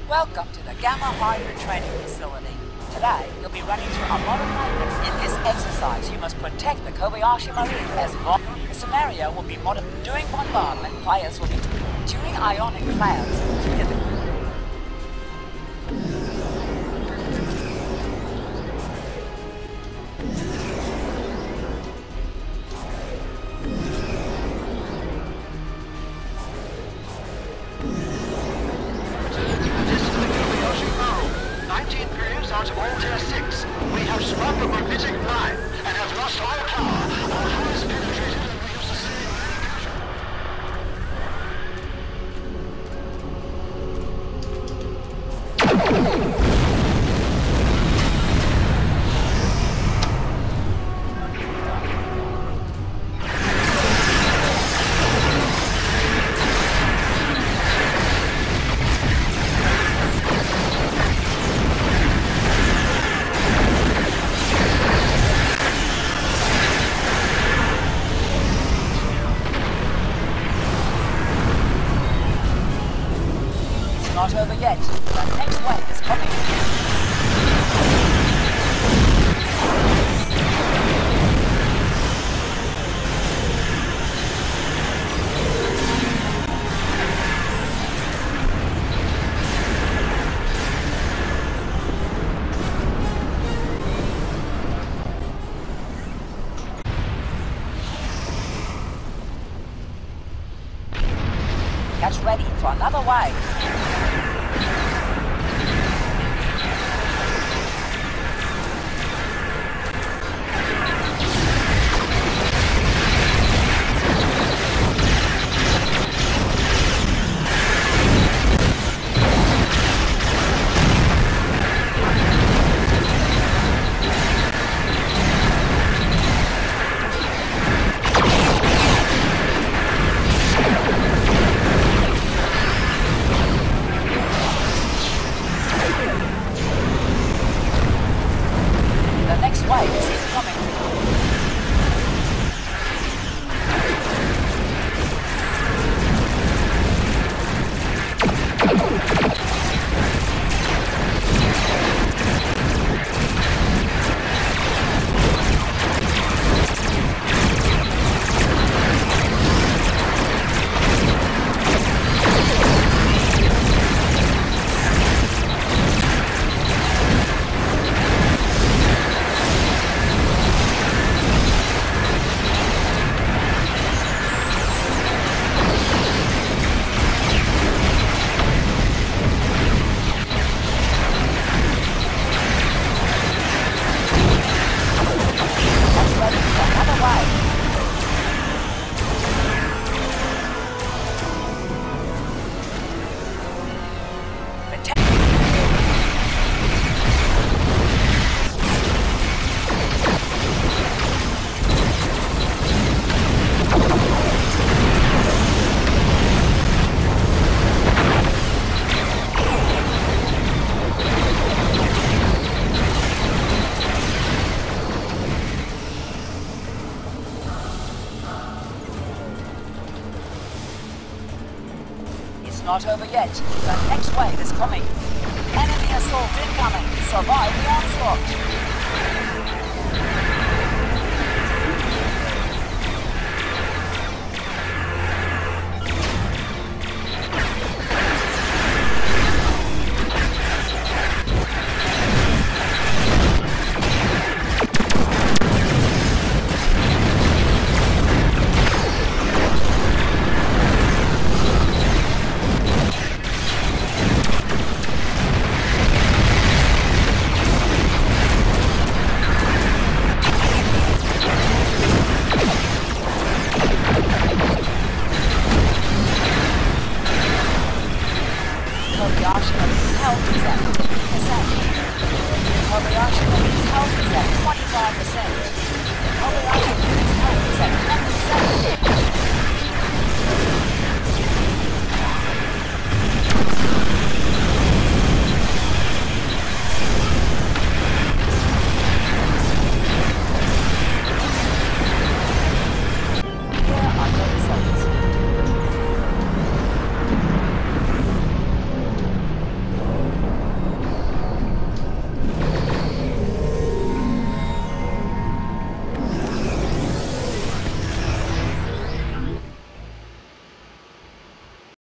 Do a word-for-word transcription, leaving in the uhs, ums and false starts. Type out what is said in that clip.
Welcome to the Gamma Hydra Training Facility. Today, you'll be running through a modern movement. In this exercise, you must protect the Kobayashi Maru as long. The scenario will be modern. During bombardment, players will be during ionic clouds. Clear the out of Altair six. We have sprung the magnetic line and have lost all power. Our hull is penetrated and we have sustained not over yet. The next wave is coming. Get ready for another wave. Wave is coming. Not over yet. The next wave is coming. Enemy assault incoming. Survive the onslaught. Kobayashi Maru's health is at fifty percent. Kobayashi Maru's health is at twenty-five percent. Kobayashi Maru's health is at ten percent.